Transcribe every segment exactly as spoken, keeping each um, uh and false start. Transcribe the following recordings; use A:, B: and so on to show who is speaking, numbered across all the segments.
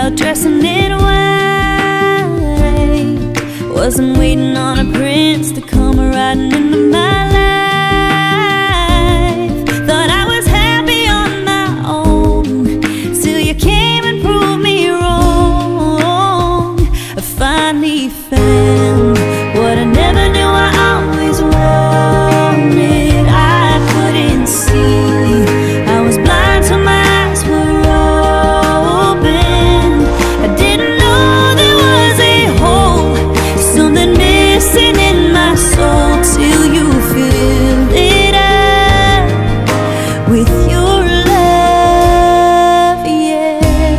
A: out dressing in white. Wasn't waiting on a prince to come riding into my life. Thought I was happy on my own, till you came and proved me wrong. I finally found what I never knew I always wanted. I couldn't see, I was blind till my eyes were open. I didn't know there was a hole, something missing in my soul, till you filled it up with your love, yeah.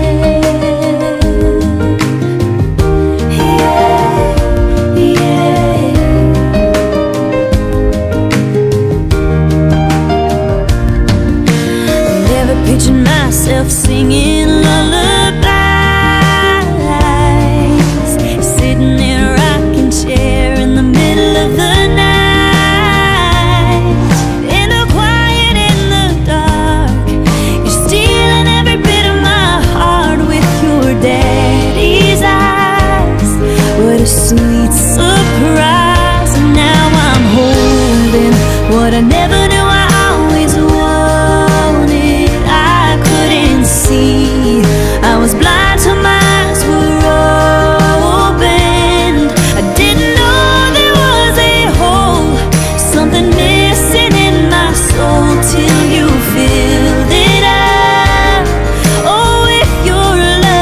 A: Yeah, yeah. Never pictured myself singing lullabies, sitting in a rocking chair in the middle of the night. In the quiet, in the dark, you're stealing every bit of my heart with your daddy's eyes. What a sweet surprise, and now I'm holding what I never knew I always wanted. I couldn't see, I was blind till my eyes were opened. I didn't know there was a hole, something missing in my soul, till you filled it up, oh, with your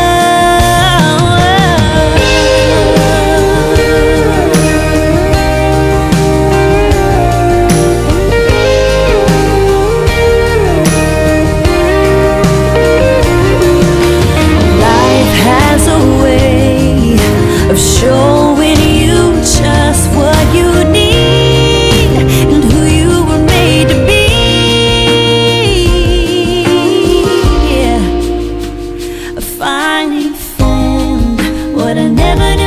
A: Life has a way of showing you just what you need and who you were made to be. Yeah, I finally found what I never